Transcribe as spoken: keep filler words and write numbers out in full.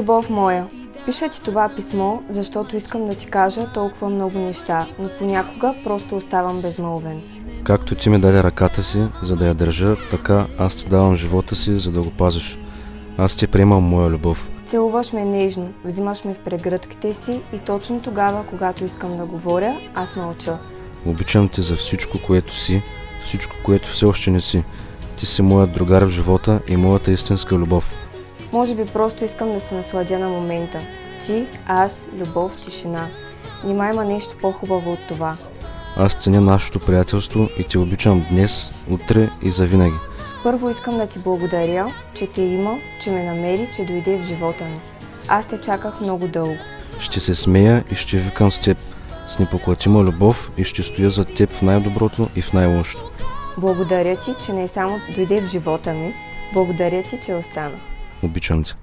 Любов моя, пиша ти това писмо, защото искам да ти кажа толкова много неща, но понякога просто оставам безмълвен. Както ти ми даде ръката си, за да я държа, така аз ти давам живота си, за да го пазиш. Аз ти приемам моя любов. Целуваш ме нежно, взимаш ме в прегръдките си и точно тогава, когато искам да говоря, аз мълча. Обичам те за всичко, което си, всичко, което все още не си. Ти си моят другар в живота и моята истинска любов. Може би просто искам да се насладя на момента. Ти, аз, любов, тишина. Нима има нещо по-хубаво от това. Аз ценя нашето приятелство и те обичам днес, утре и завинаги. Първо искам да ти благодаря, че те има, че ме намери, че дойде в живота ми. Аз те чаках много дълго. Ще се смея и ще викам с теб, с непоклатима любов и ще стоя за теб в най-доброто и в най-лошото. Благодаря ти, че не само дойде в живота ми, благодаря ти, че остана. Обичам те.